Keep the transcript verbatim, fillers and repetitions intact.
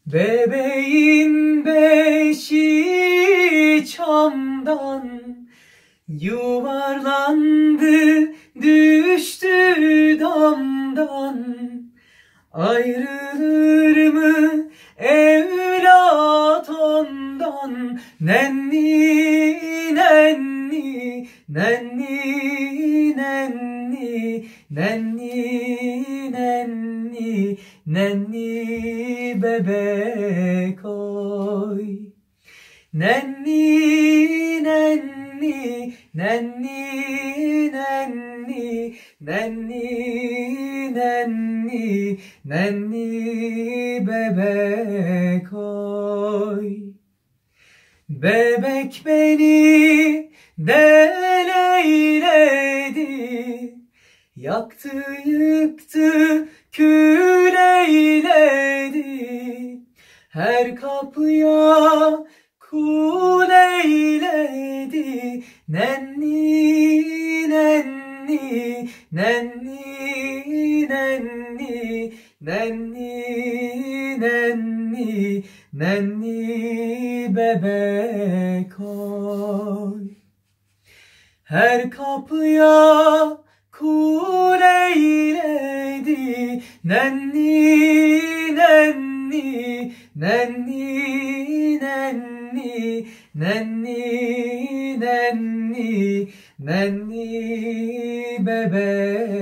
Bebeğin beşiği çamdan yuvarlandı, düştü damdan. Ayrılır mı evlat ondan? Nenni, nenni, nenni, nenni, nenni, nenni, nenni bebek oy. Nenni, nenni, nenni, nenni, nenni, nenni, nenni bebek oy. Bebek beni deleyledi, yaktı yıktı kül eyledi. Her kapıya kul eyledi. Nenni, nenni, nenni, nenni, nenni, nenni, nenni bebek oy. Her kapıya kul eyledi. Nenni, nenni, nenni, nenni, nenni, nenni, nenni bebek